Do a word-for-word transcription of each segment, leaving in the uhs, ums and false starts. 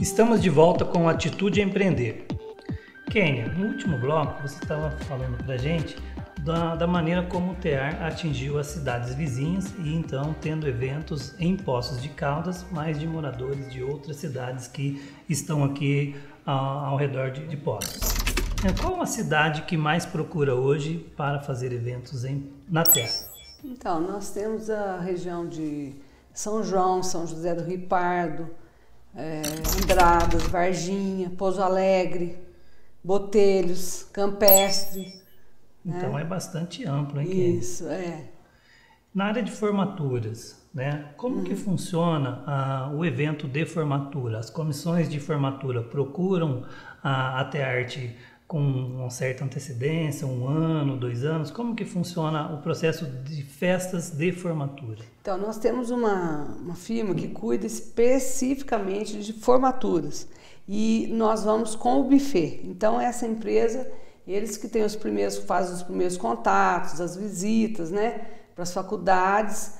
Estamos de volta com Atitude a Empreender. Kênia, no último bloco você estava falando para a gente da, da maneira como o TEAR atingiu as cidades vizinhas e então tendo eventos em Poços de Caldas, mais de moradores de outras cidades que estão aqui ao, ao redor de, de Poços. Qual a cidade que mais procura hoje para fazer eventos em, na TEAR? Então, nós temos a região de São João, São José do Rio Pardo, é, Andradas, Varginha, Pouso Alegre, Botelhos, Campestre. Então né? é bastante amplo, hein, Kênia? Isso, é. Na área de formaturas, né? Como Uhum. que funciona ah, o evento de formatura? As comissões de formatura procuram a, a TEARTE com uma certa antecedência, um ano, dois anos? Como que funciona o processo de festas de formatura? Então, nós temos uma, uma firma que cuida especificamente de formaturas e nós vamos com o buffet. Então, essa empresa, eles que têm os primeiros, fazem os primeiros contatos, as visitas, né, para as faculdades.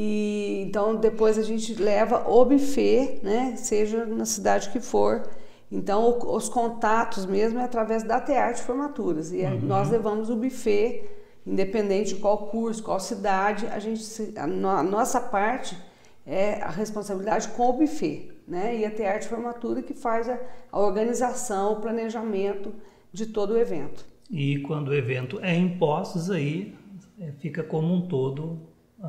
E então, depois a gente leva o buffet, né, seja na cidade que for. Então, os contatos mesmo é através da TEARTE Formaturas. E uhum. nós levamos o buffet, independente de qual curso, qual cidade, a, gente, a, no, a nossa parte é a responsabilidade com o buffet, né? E a TEARTE Formatura que faz a, a organização, o planejamento de todo o evento. E quando o evento é em Poços, aí fica como um todo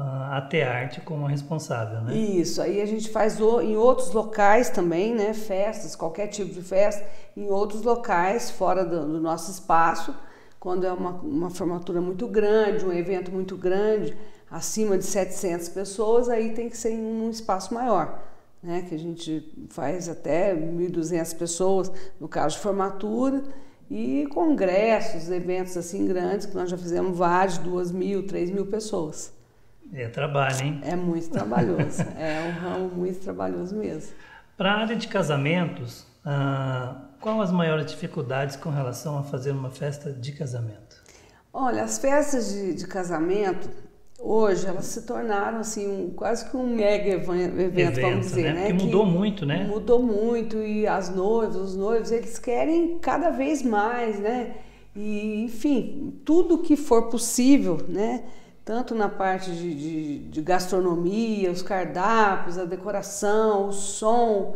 a TEARTE como a responsável, né? Isso, aí a gente faz o, em outros locais também, né? Festas, qualquer tipo de festa, em outros locais, fora do, do nosso espaço, quando é uma, uma formatura muito grande, um evento muito grande, acima de setecentas pessoas, aí tem que ser em um espaço maior, né? Que a gente faz até mil e duzentas pessoas, no caso de formatura, e congressos, eventos assim grandes, que nós já fizemos vários, duas mil, três mil pessoas. É trabalho, hein? É muito trabalhoso, é um ramo muito trabalhoso mesmo. Para a área de casamentos, ah, qual as maiores dificuldades com relação a fazer uma festa de casamento? Olha, as festas de, de casamento, hoje, elas se tornaram assim, um, quase que um mega evento, evento vamos dizer, né? né? Que mudou muito, né? Mudou muito e as noivas, os noivos, eles querem cada vez mais, né? E, enfim, tudo que for possível, né? Tanto na parte de, de, de gastronomia, os cardápios, a decoração, o som.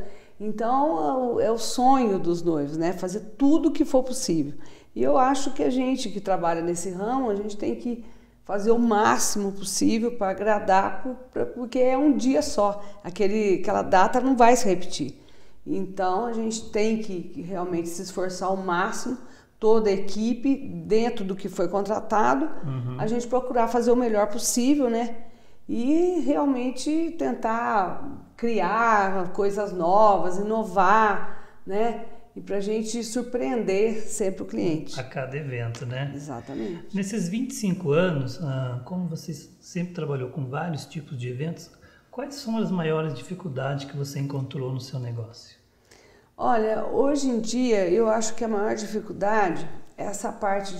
Então, é o sonho dos noivos, né? Fazer tudo o que for possível. E eu acho que a gente que trabalha nesse ramo, a gente tem que fazer o máximo possível para agradar, porque é um dia só. Aquele, aquela data não vai se repetir. Então, a gente tem que realmente se esforçar ao máximo, toda a equipe, dentro do que foi contratado, uhum. a gente procurar fazer o melhor possível, né? E realmente tentar criar coisas novas, inovar, né? E para a gente surpreender sempre o cliente. A cada evento, né? Exatamente. Nesses vinte e cinco anos, como você sempre trabalhou com vários tipos de eventos, quais são as maiores dificuldades que você encontrou no seu negócio? Olha, hoje em dia eu acho que a maior dificuldade é essa parte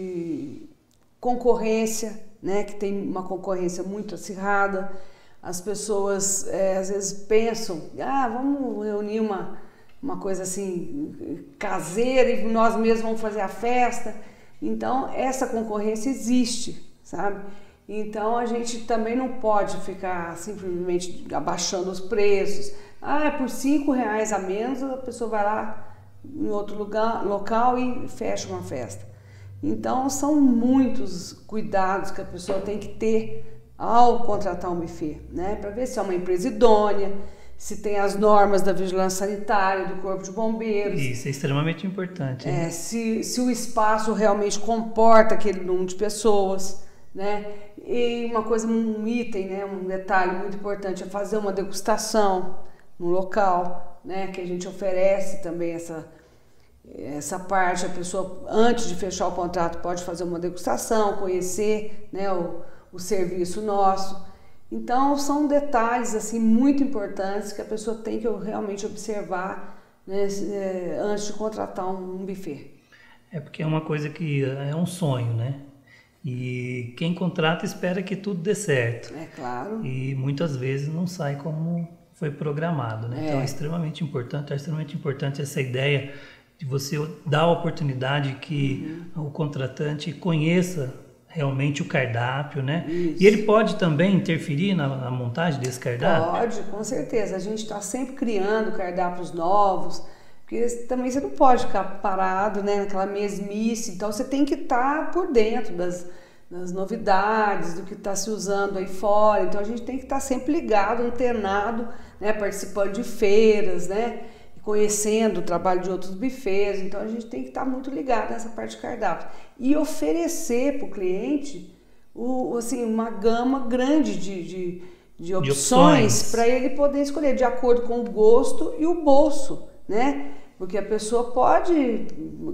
de concorrência, né? Que tem uma concorrência muito acirrada. As pessoas é, às vezes pensam, ah, vamos reunir uma, uma coisa assim caseira e nós mesmos vamos fazer a festa. Então essa concorrência existe, sabe? Então a gente também não pode ficar simplesmente abaixando os preços. Ah, por cinco reais a menos a pessoa vai lá em outro lugar, local e fecha uma festa. Então são muitos cuidados que a pessoa tem que ter ao contratar um buffet, né? Para ver se é uma empresa idônea, se tem as normas da vigilância sanitária, do Corpo de Bombeiros. Isso é extremamente importante. É, se, se o espaço realmente comporta aquele número de pessoas, né? E uma coisa, um item, né? Um detalhe muito importante é fazer uma degustação no local, né, que a gente oferece também essa, essa parte, a pessoa antes de fechar o contrato pode fazer uma degustação, conhecer, né, o, o serviço nosso. Então são detalhes assim muito importantes que a pessoa tem que realmente observar, né, antes de contratar um, um buffet. É porque é uma coisa que é um sonho, né? E quem contrata espera que tudo dê certo. É claro. E muitas vezes não sai como foi programado, né? É. Então é extremamente importante, é extremamente importante essa ideia de você dar a oportunidade que uhum. o contratante conheça realmente o cardápio, né? Isso. E ele pode também interferir na, na montagem desse cardápio? Pode, com certeza. A gente está sempre criando cardápios novos, porque também você não pode ficar parado, né, naquela mesmice. Então você tem que estar tá por dentro das, das novidades, do que está se usando aí fora. Então a gente tem que estar tá sempre ligado, antenado, né, participando de feiras, né? Conhecendo o trabalho de outros bufês, então a gente tem que estar muito ligado nessa parte de cardápio e oferecer para o cliente o, assim, uma gama grande de, de, de opções para ele poder escolher de acordo com o gosto e o bolso, né? Porque a pessoa pode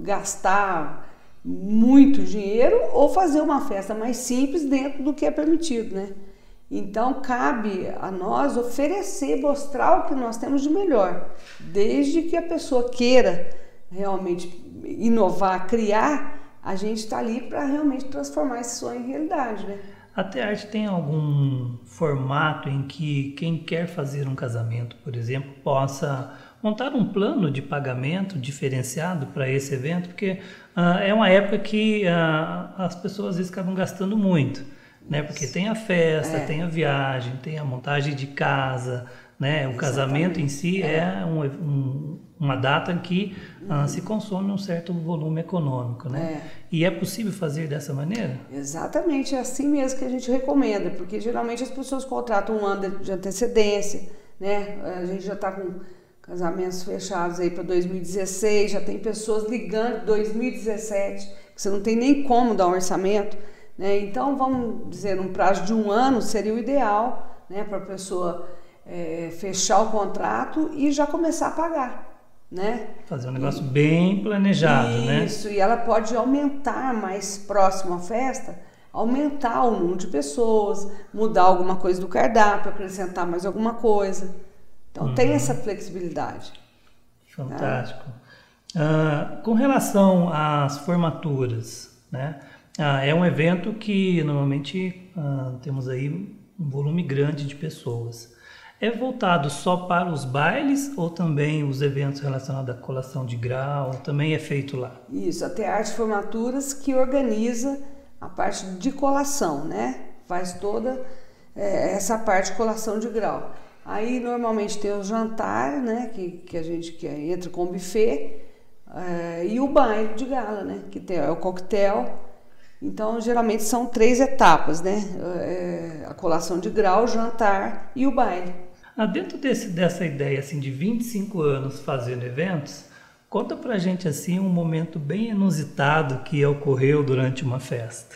gastar muito dinheiro ou fazer uma festa mais simples dentro do que é permitido, né? Então, cabe a nós oferecer, mostrar o que nós temos de melhor, desde que a pessoa queira realmente inovar, criar, a gente está ali para realmente transformar esse sonho em realidade, né? A T-Art tem algum formato em que quem quer fazer um casamento, por exemplo, possa montar um plano de pagamento diferenciado para esse evento? Porque uh, é uma época que uh, as pessoas às vezes acabam gastando muito. Né? Porque tem a festa, é. tem a viagem, tem a montagem de casa, né? O Exatamente. Casamento em si é, é um, um, uma data em que uhum. uh, se consome um certo volume econômico, né? É. E é possível fazer dessa maneira? Exatamente, é assim mesmo que a gente recomenda, porque geralmente as pessoas contratam um ano de antecedência, né? A gente já está com casamentos fechados aí para dois mil e dezesseis, já tem pessoas ligando dois mil e dezessete, que você não tem nem como dar um orçamento. Né? Então, vamos dizer, num prazo de um ano seria o ideal, né, para a pessoa é, fechar o contrato e já começar a pagar. Né? Fazer um negócio e, bem planejado, isso, né? Isso, e ela pode aumentar mais próximo à festa, aumentar o número de pessoas, mudar alguma coisa do cardápio, acrescentar mais alguma coisa. Então, uhum. tem essa flexibilidade. Fantástico. Né? Uh, com relação às formaturas, né? Ah, é um evento que normalmente ah, temos aí um volume grande de pessoas. É voltado só para os bailes ou também os eventos relacionados à colação de grau também é feito lá? Isso, a T-Art Formaturas que organiza a parte de colação, né? Faz toda é, essa parte de colação de grau. Aí normalmente tem o jantar, né? Que, que a gente que entra com o buffet é, e o baile de gala, né? Que tem é o coquetel. Então, geralmente são três etapas, né? É, a colação de grau, o jantar e o baile. Ah, dentro desse, dessa ideia assim, de vinte e cinco anos fazendo eventos, conta pra gente assim, um momento bem inusitado que ocorreu durante uma festa.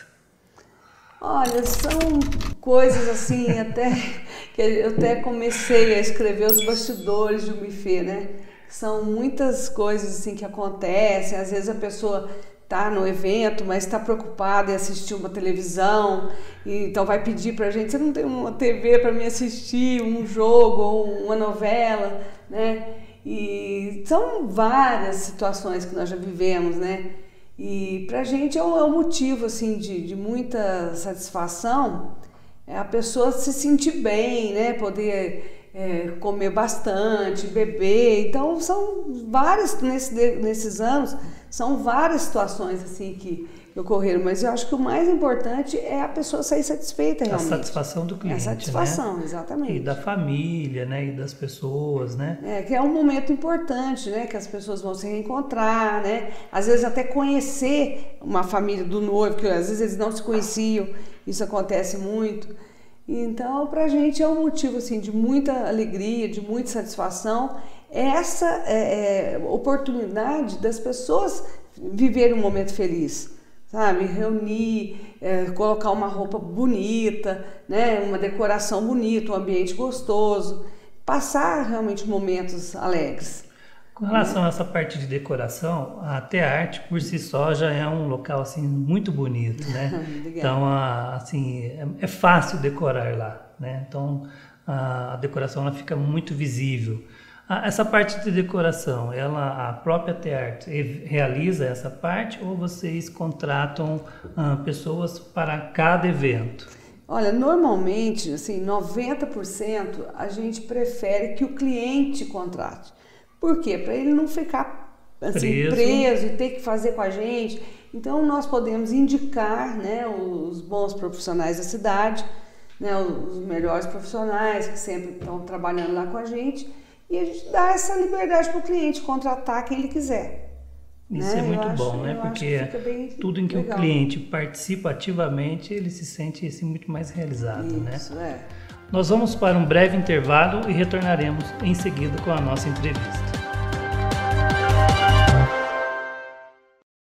Olha, são coisas assim, até que eu até comecei a escrever os bastidores de um buffet, né? São muitas coisas assim que acontecem, às vezes a pessoa tá no evento, mas está preocupada em assistir uma televisão, e então vai pedir para a gente, você não tem uma T V para me assistir, um jogo ou uma novela, né? E são várias situações que nós já vivemos, né? E para a gente é um, é um motivo assim, de, de muita satisfação, é a pessoa se sentir bem, né? Poder é, comer bastante, beber. Então são várias, nesse, nesses anos, são várias situações assim que, que ocorreram, mas eu acho que o mais importante é a pessoa sair satisfeita realmente. A satisfação do cliente, a satisfação, né? Exatamente. E da família, né? E das pessoas, né? É, que é um momento importante, né? Que as pessoas vão se reencontrar, né? Às vezes até conhecer uma família do noivo, que às vezes eles não se conheciam, isso acontece muito. Então, pra gente é um motivo assim, de muita alegria, de muita satisfação, essa é, é, oportunidade das pessoas viverem um momento feliz, sabe? Reunir, é, colocar uma roupa bonita, né? Uma decoração bonita, um ambiente gostoso, passar realmente momentos alegres. Com relação né? a essa parte de decoração, a T-Art por si só já é um local assim muito bonito, né? Então, a, assim, é, é fácil decorar lá, né? Então, a, a decoração ela fica muito visível. A, essa parte de decoração, ela, a própria T-Art realiza essa parte ou vocês contratam ah, pessoas para cada evento? Olha, normalmente, assim, noventa por cento a gente prefere que o cliente contrate. Por quê? Para ele não ficar assim, preso. preso e ter que fazer com a gente. Então, nós podemos indicar, né, os bons profissionais da cidade, né, os melhores profissionais que sempre estão trabalhando lá com a gente, e a gente dá essa liberdade para o cliente contratar quem ele quiser. Isso né? é muito eu bom, acho, né? Porque tudo em que legal. O cliente participa ativamente, ele se sente assim, muito mais realizado, Isso, né? É. Nós vamos para um breve intervalo e retornaremos em seguida com a nossa entrevista.